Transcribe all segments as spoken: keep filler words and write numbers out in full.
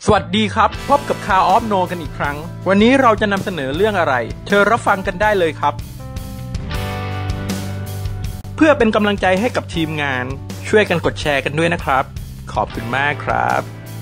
สวัสดีครับพบกับ Car of No กันอีกครั้งวันนี้เราจะนำเสนอเรื่องอะไรเชิญรับฟังกันได้เลยครับเพื่อเป็นกำลังใจให้กับทีมงานช่วยกันกดแชร์กันด้วยนะครับขอบคุณมากครับ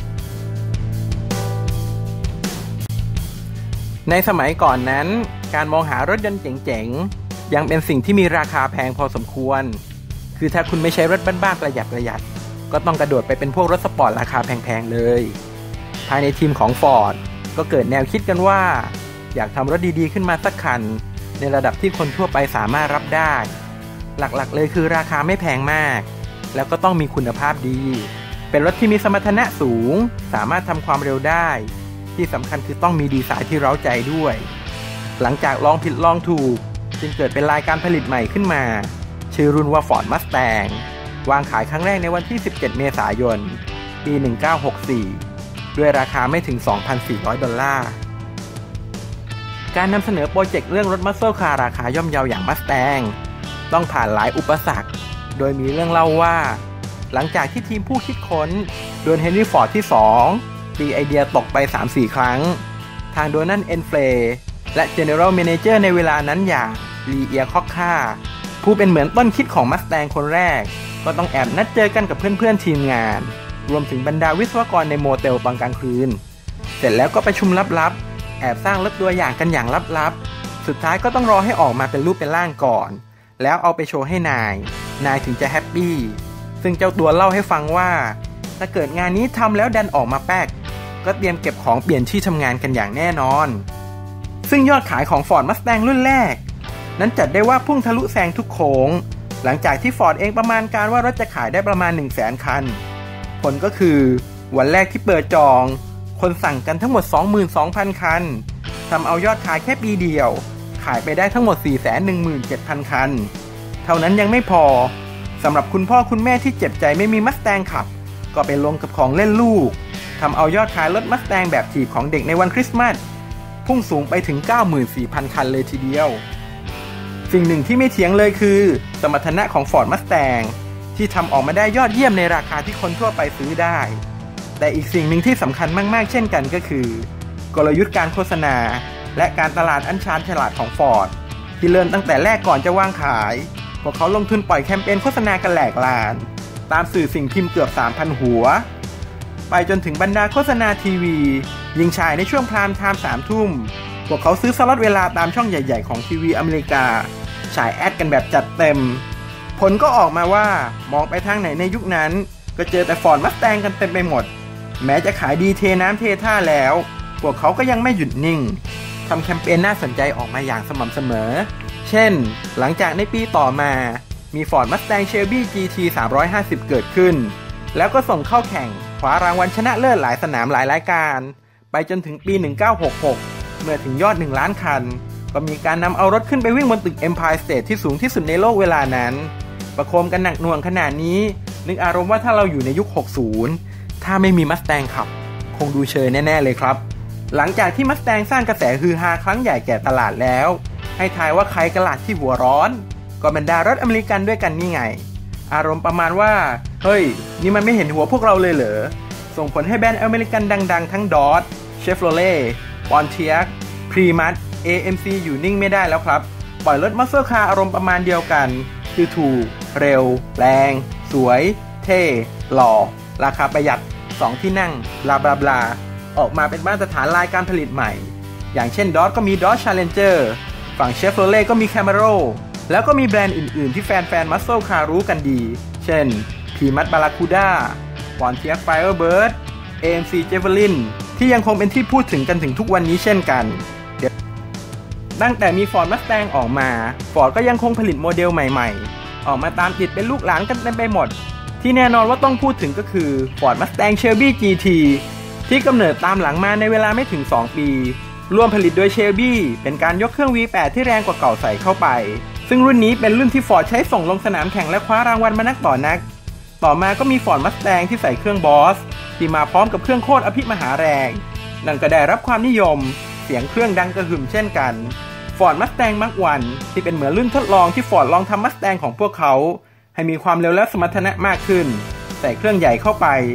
ในสมัยก่อนนั้นการมองหารถยนต์เจ๋งๆยังเป็นสิ่งที่มีราคาแพงพอสมควรคือถ้าคุณไม่ใช้รถบ้านๆประหยัดประหยัดก็ต้องกระโดดไปเป็นพวกรถสปอร์ตราคาแพงๆเลยภายในทีมของ Ford ก็เกิดแนวคิดกันว่าอยากทำรถดีๆขึ้นมาสักคันในระดับที่คนทั่วไปสามารถรับได้หลักๆเลยคือราคาไม่แพงมากแล้วก็ต้องมีคุณภาพดีเป็นรถที่มีสมรรถนะสูงสามารถทำความเร็วได้ที่สำคัญคือต้องมีดีไซน์ที่เร้าใจด้วยหลังจากลองผิดลองถูกจึงเกิดเป็นรายการผลิตใหม่ขึ้นมาชื่อรุ่นว่า Ford Mustang วางขายครั้งแรกในวันที่สิบเจ็ดเมษายนปีหนึ่งเก้าหกสี่ด้วยราคาไม่ถึง สองพันสี่ร้อย ดอลลาร์การนำเสนอโปรเจกต์เรื่องรถมัสเซิลคาร์ราคาย่อมเยาอย่าง Mustang ต้องผ่านหลายอุปสรรคโดยมีเรื่องเล่าว่าหลังจากที่ทีมผู้คิดค้นโดนเฮนรี่ฟอร์ดที่สองตีไอเดียตกไป สามสี่ ครั้งทางโดนัลด์เอนเฟลและ General Manager ในเวลานั้นอย่างลีเอียคอกคาผู้เป็นเหมือนต้นคิดของ Mustang คนแรกก็ต้องแอบนัดเจอกันกับเพื่อนๆทีมงานรวมถึงบรรดาวิศวกรในโมเตลตอนกลางคืนเสร็จแล้วก็ประชุมลับๆแอบสร้างรถตัวอย่างกันอย่างลับๆสุดท้ายก็ต้องรอให้ออกมาเป็นรูปเป็นร่างก่อนแล้วเอาไปโชว์ให้นายนายถึงจะแฮปปี้ซึ่งเจ้าตัวเล่าให้ฟังว่าถ้าเกิดงานนี้ทำแล้วดันออกมาแป๊กก็เตรียมเก็บของเปลี่ยนที่ทำงานกันอย่างแน่นอนซึ่งยอดขายของ Ford Mustang รุ่นแรกนั้นจัดได้ว่าพุ่งทะลุแซงทุกโค้งหลังจากที่ Ford เองประมาณการว่ารถจะขายได้ประมาณ หนึ่งแสน คันผลก็คือวันแรกที่เปิดจองคนสั่งกันทั้งหมด สองหมื่นสองพัน คันทำเอายอดขายแค่ปีเดียวขายไปได้ทั้งหมด สี่แสนหนึ่งหมื่นเจ็ดพัน คันเท่านั้นยังไม่พอสำหรับคุณพ่อคุณแม่ที่เจ็บใจไม่มีมัสแตงขับก็ไปลงกับของเล่นลูกทำเอายอดขายรถมัสแตงแบบถีบของเด็กในวันคริสต์มาสพุ่งสูงไปถึง เก้าหมื่นสี่พัน คันเลยทีเดียวสิ่งหนึ่งที่ไม่เถียงเลยคือสมรรถนะของ Ford Mustangที่ทำออกมาได้ยอดเยี่ยมในราคาที่คนทั่วไปซื้อได้แต่อีกสิ่งหนึ่งที่สำคัญมากๆเช่นกันก็คือกลยุทธ์การโฆษณาและการตลาดอันชาญฉลาดของ Ford ที่เริ่มตั้งแต่แรกก่อนจะวางขายพวกเขาลงทุนปล่อยแคมเปญโฆษณากันแหลกลานตามสื่อสิ่งพิมพ์เกือบ สามพัน หัวไปจนถึงบรรดาโฆษณาทีวียิงฉายในช่วงพรามไทม์ สาม ทุ่มพวกเขาซื้อสล็อตเวลาตามช่องใหญ่ๆของทีวีอเมริกาฉายแอดกันแบบจัดเต็มผลก็ออกมาว่ามองไปทางไหนในยุคนั้นก็เจอแต่ Ford Mustang กันเต็มไปหมดแม้จะขายดีเทน้ำเทท่าแล้วพวกเขาก็ยังไม่หยุดนิ่งทำแคมเปญน่าสนใจออกมาอย่างสม่ำเสมอเช่นหลังจากในปีต่อมามี Ford Mustang Shelby จี ที สามร้อยห้าสิบ เกิดขึ้นแล้วก็ส่งเข้าแข่งคว้ารางวัลชนะเลิศหลายสนามหลายรายการไปจนถึงปีหนึ่งเก้าหกหกเมื่อถึงยอดหนึ่งล้านคันก็มีการนำเอารถขึ้นไปวิ่งบนตึก Empire State ที่สูงที่สุดในโลกเวลานั้นประโคมกันหนักหน่วงขนาดนี้นึกอารมณ์ว่าถ้าเราอยู่ในยุคหกสิบถ้าไม่มี Mustang ขับคงดูเชยแน่ๆเลยครับหลังจากที่ Mustang สร้างกระแสฮือฮาครั้งใหญ่แก่ตลาดแล้วให้ทายว่าใครกระลาดที่หัวร้อนก็บรรดารถอเมริกันด้วยกันนี่ไงอารมณ์ประมาณว่าเฮ้ยนี่มันไม่เห็นหัวพวกเราเลยเหรอส่งผลให้แบรนด์อเมริกันดังๆทั้ง Dodge Chevrolet Pontiac Prius เอ เอ็ม ซี อยู่นิ่งไม่ได้แล้วครับปล่อยรถมัสเซิลคาร์อารมณ์ประมาณเดียวกันคือถูกเร็วแรงสวยเท่หล่อราคาประหยัดสองที่นั่งบลาบลาบลาออกมาเป็นมาตรฐานรายการผลิตใหม่อย่างเช่น Dodge ก็มี Dodge Challenger ฝั่ง Chevrolet ก็มี Camaro แล้วก็มีแบรนด์อื่นๆที่แฟนๆมัสเซิลคาร์รู้กันดีเช่น Prius Barracuda Pontiac Firebird เอ เอ็ม ซี Javelin ที่ยังคงเป็นที่พูดถึงกันถึงทุกวันนี้เช่นกันตั้งแต่มี Ford Mustang ออกมา Ford ก็ยังคงผลิตโมเดลใหม่ๆออกมาตามติดเป็นลูกหลานกันเต็มไปหมดที่แน่นอนว่าต้องพูดถึงก็คือ Ford Mustang Shelby จี ที ที่กำเนิดตามหลังมาในเวลาไม่ถึงสองปีร่วมผลิตโดย Shelby เป็นการยกเครื่อง วี แปด ที่แรงกว่าเก่าใส่เข้าไปซึ่งรุ่นนี้เป็นรุ่นที่ Ford ใช้ส่งลงสนามแข่งและคว้ารางวัลมานักต่อนักต่อมาก็มี Ford Mustang ที่ใส่เครื่อง Boss ที่มาพร้อมกับเครื่องโคตรอภิมหาแรงนั่นก็ได้รับความนิยมเสียงเครื่องดังกระหึ่มเช่นกันFord Mustang Mark วัน ที่เป็นเหมือนรุ่นทดลองที่ Ford ลองทำ Mustang ของพวกเขาให้มีความเร็วและสมรรถนะมากขึ้นใส่เครื่องใหญ่เข้าไปแ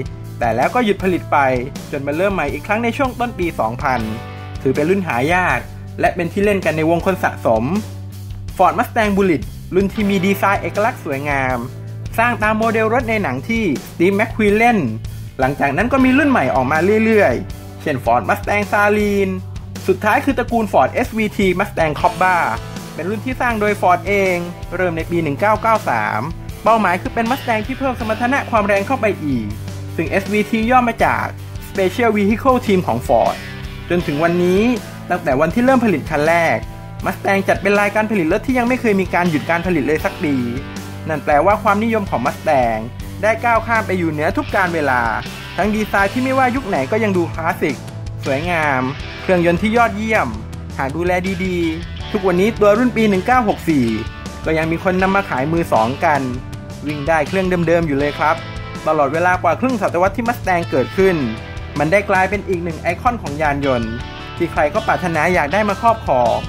แต่แล้วก็หยุดผลิตไปจนมาเริ่มใหม่อีกครั้งในช่วงต้นปี สองพัน ถือเป็นรุ่นหายากและเป็นที่เล่นกันในวงคนสะสม Ford Mustang Bullitt รุ่นที่มีดีไซน์เอกลักษณ์สวยงามสร้างตามโมเดลรถในหนังที่สตีฟ แม็คควีนเล่นหลังจากนั้นก็มีรุ่นใหม่ออกมาเรื่อยๆเช่น Ford Mustang Saleen สุดท้ายคือตระกูล Ford เอส วี ที Mustang Cobra เป็นรุ่นที่สร้างโดย Ford เองเริ่มในปี หนึ่งเก้าเก้าสาม เป้าหมายคือเป็น Mustang ที่เพิ่มสมรรถนะความแรงเข้าไปอีกซึ่ง เอส วี ที ย่อมาจาก Special Vehicle Team ของ Ford จนถึงวันนี้ตั้งแต่วันที่เริ่มผลิตคันแรก Mustang จัดเป็นรายการผลิตรถที่ยังไม่เคยมีการหยุดการผลิตเลยสักปีนั่นแปลว่าความนิยมของ Mustang ได้ก้าวข้ามไปอยู่เหนือทุกกาลเวลาทั้งดีไซน์ที่ไม่ว่ายุคไหนก็ยังดูคลาสสิกสวยงามเครื่องยนต์ที่ยอดเยี่ยมหากดูแลดีๆทุกวันนี้ตัวรุ่นปี หนึ่งเก้าหกสี่ ก็ยังมีคนนำมาขายมือสองกันวิ่งได้เครื่องเดิมๆอยู่เลยครับตลอดเวลากว่าครึ่งศตวรรษที่ Mustang เกิดขึ้นมันได้กลายเป็นอีกหนึ่งไอคอนของยานยนต์ที่ใครก็ปรารถนาอยากได้มาครอบครอง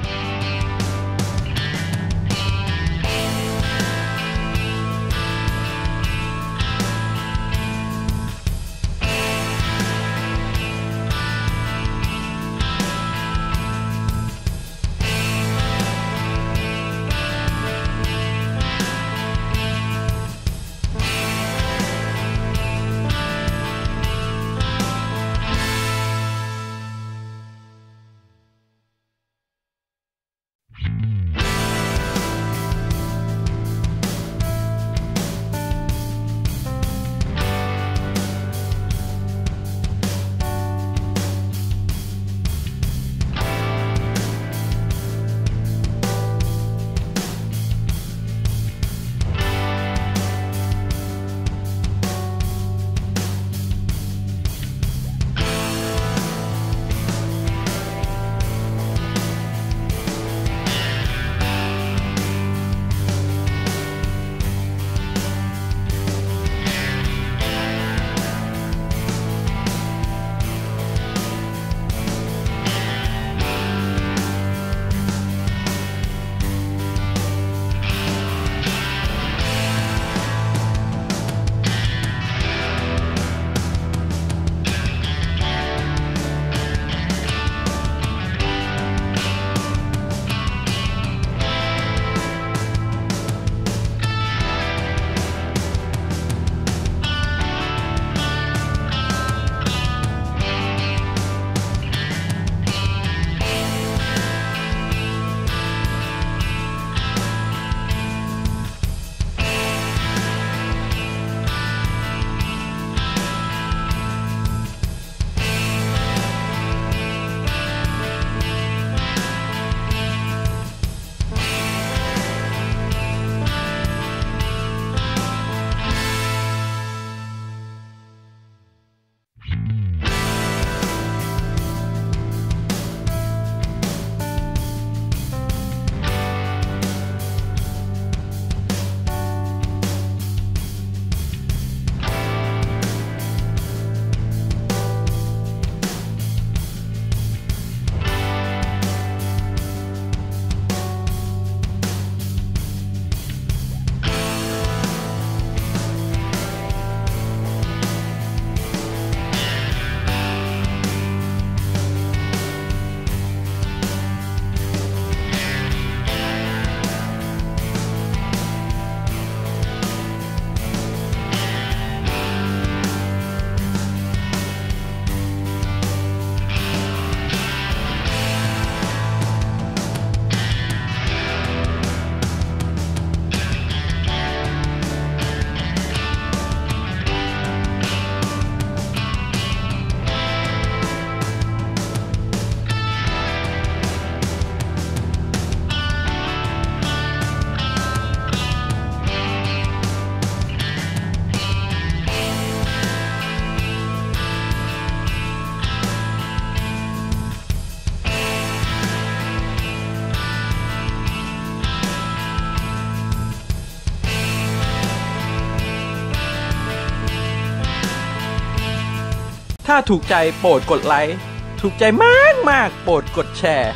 ถ้าถูกใจโปรดกดไลค์ถูกใจมากมากโปรดกดแชร์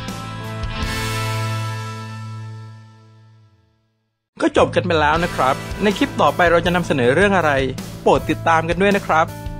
ก็จบกันไปแล้วนะครับในคลิปต่อไปเราจะนำเสนอเรื่องอะไรโปรดติดตามกันด้วยนะครับ